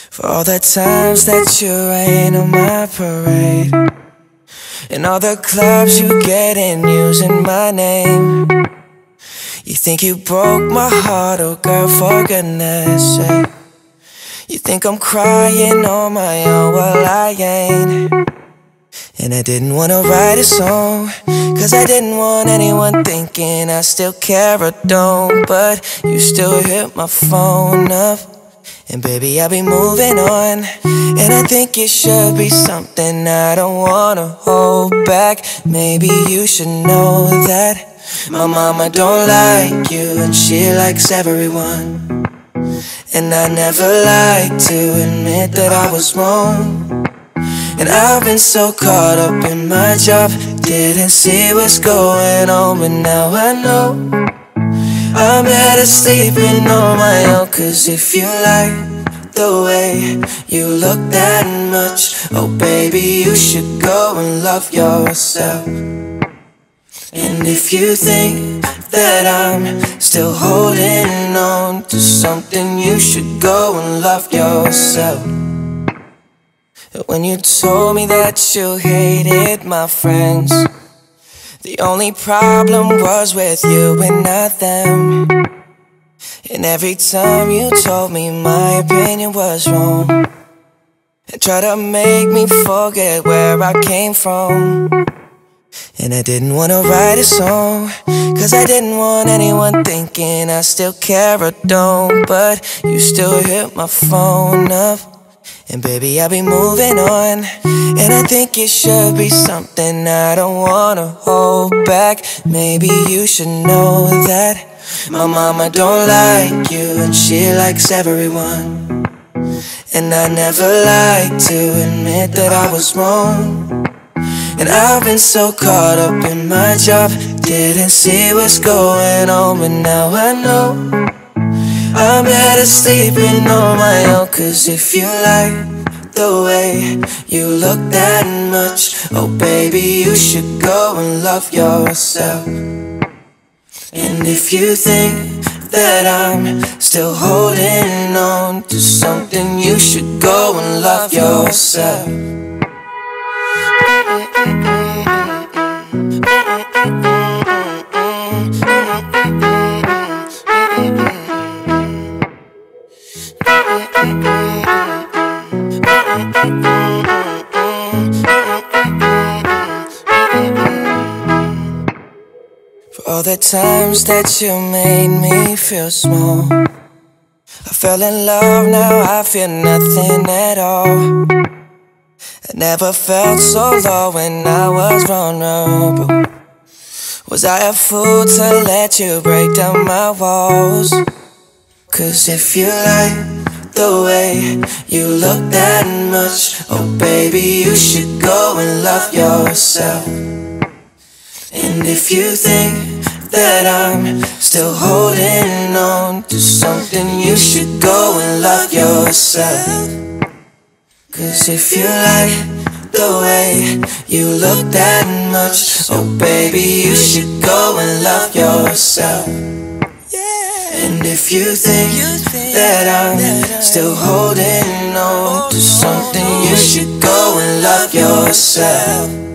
For all the times that you rain on my parade, and all the clubs you get in using my name. You think you broke my heart, oh girl, for goodness sake. You think I'm crying on my own, well I ain't. And I didn't wanna write a song, cause I didn't want anyone thinking I still care or don't. But you still hit my phone up, and baby I'll be moving on. And I think it should be something I don't wanna hold back. Maybe you should know that my mama don't like you, and she likes everyone. And I never like to admit that I was wrong. And I've been so caught up in my job, didn't see what's going on. But now I know I'm better sleeping on my own. Cause if you like the way you look that much, oh baby, you should go and love yourself. And if you think that I'm still holding on to something, you should go and love yourself. When you told me that you hated my friends, the only problem was with you and not them. And every time you told me my opinion was wrong, and tried to make me forget where I came from. And I didn't wanna write a song, cause I didn't want anyone thinking I still care or don't. But you still hit my phone up, and baby I'll be moving on. And I think it should be something I don't wanna hold back. Maybe you should know that my mama don't like you, and she likes everyone. And I never like to admit that I was wrong. And I've been so caught up in my job, didn't see what's going on. But now I know I'm better sleeping on my own. Cause if you like the way you look that much, oh baby, you should go and love yourself. And if you think that I'm still holding on to something, you should go and love yourself. For all the times that you made me feel small, I fell in love, now I feel nothing at all. I never felt so low when I was vulnerable. Was I a fool to let you break down my walls? Cause if you like the way you look that much, oh baby, you should go and love yourself. And if you think that I'm still holding on to something, you should go and love yourself. Cause if you like the way you look that much, oh baby, you should go and love yourself. And if you think that I'm still holding on to something, you should go and love yourself.